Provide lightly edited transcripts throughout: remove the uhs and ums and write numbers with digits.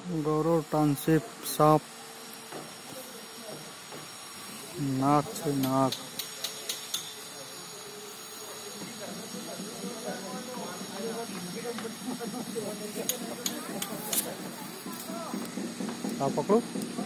गौरव township सांप नाक से नाक। आप पकड़ो।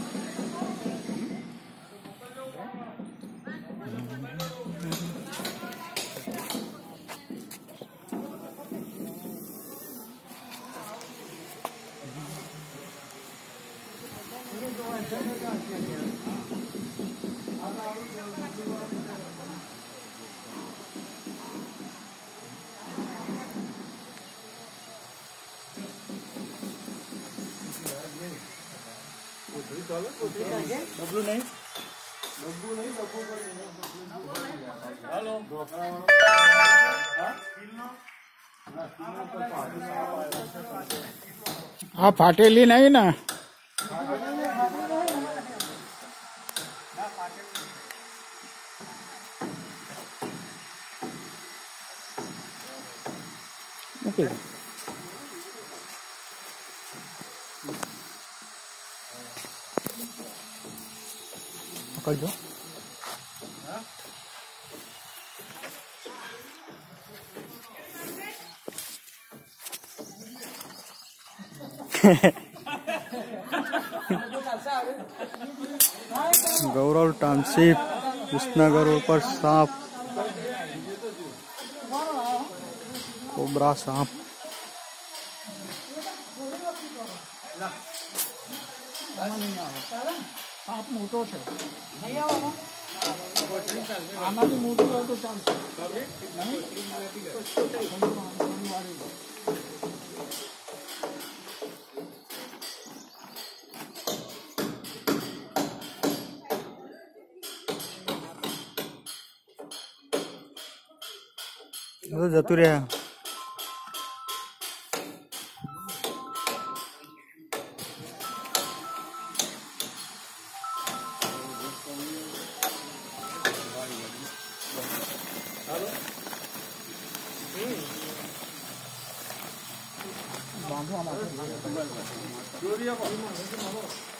डब्लू नहीं हेलो आप फाटेली नहीं ना। ओके पकड़ दो। गौरव टाउनशिप कृष्णनगर ऊपर सांप कोबरा सांप। आप मोटो छे नहीं आवा आमारी मोटो हो तो चालશે नहीं जतु रहा बांधो हमारे